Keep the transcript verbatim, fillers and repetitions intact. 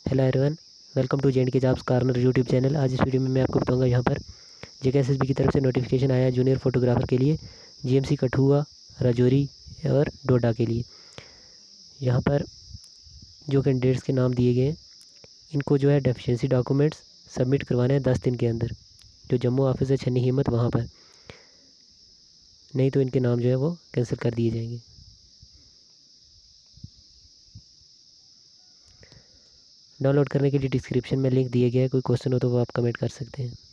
Hello everyone, welcome to J and K jobs corner YouTube channel. आज इस video में मैं आपको बताऊंगा यहाँ पर जेके एसएसबी की तरफ से नोटिफिकेशन आया है जूनियर फोटोग्राफर के लिए जीएमसी कठुआ, राजौरी और डोडा के लिए। यहाँ पर जो कैंडिडेट्स के नाम दिए गए हैं इनको जो है डेफिशिएंसी डॉक्यूमेंट्स सबमिट करवाने हैं दस दिन के अंदर, जो जम्मू ऑफिस है छन्नी हिम्मत वहाँ पर, नहीं तो इनके नाम जो है वो कैंसिल कर दिए जाएंगे। डाउनलोड करने के लिए डिस्क्रिप्शन में लिंक दिए गया है, कोई क्वेश्चन हो तो वो आप कमेंट कर सकते हैं।